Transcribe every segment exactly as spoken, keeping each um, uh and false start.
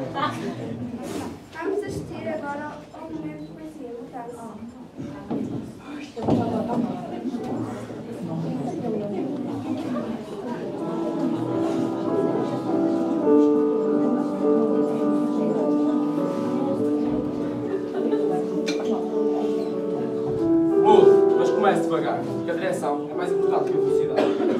Vamos assistir agora ao momento de poesia. Mude, mas comece devagar, porque a direção é mais importante que a velocidade.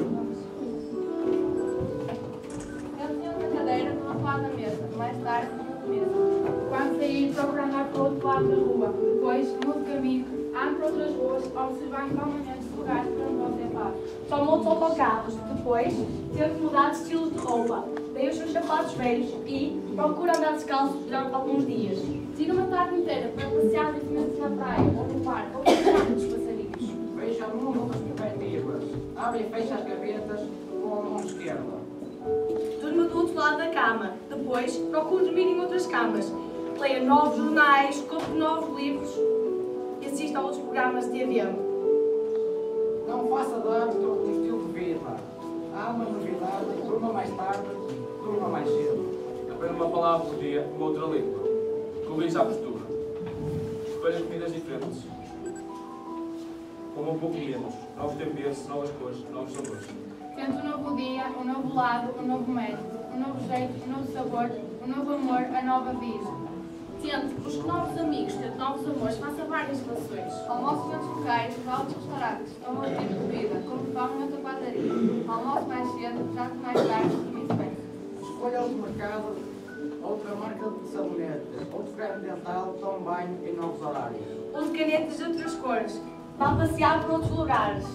Eu tinha uma cadeira do outro lado da mesa, mais tarde uma mesa. Quando sair, procuro andar para o outro lado da rua. Depois, mudo de caminho, ando para outras ruas, observando calmamente os lugares para onde você passa. Tomo outros autocarros. Depois, tento mudar de estilo de roupa. Dei os seus sapatos velhos e procuro andar descalço durante alguns dias. Tiro uma tarde inteira para passear livremente na praia, ou no parque, ou no dos passarinhos. Veja o mundo das perspectivas. Abre e fecha as gavetas com a mão esquerda. Durmo do outro lado da cama. Depois, procuro dormir em outras camas. Leio novos jornais, compro novos livros e assisto a outros programas de avião. Não faça de hábito um estilo de vida. Há uma novidade, durma mais tarde, durma mais cedo. Aprenda uma palavra por dia, uma outra língua. Corrija a postura. Escolha comidas diferentes. Coma um pouco menos. Novos temperos, novas cores, novos sabores. Tento um novo dia, um novo lado, um novo método, um novo jeito, um novo sabor, um novo amor, a nova vida. Tente busque novos amigos, tente novos amores, faça várias relações. Almoço nos locais, vá aos restaurantes, toma um tipo de vida, como pão na tua padaria. Almoço mais cedo, janto mais tarde e vice-versa. Escolha outro mercado, outra marca de sabonete, outro creme dental, tome banho em novos horários. Use canetas de outras cores. Vá passear por outros lugares.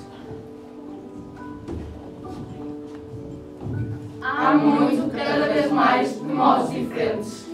Há muito, cada vez mais, de modos diferentes.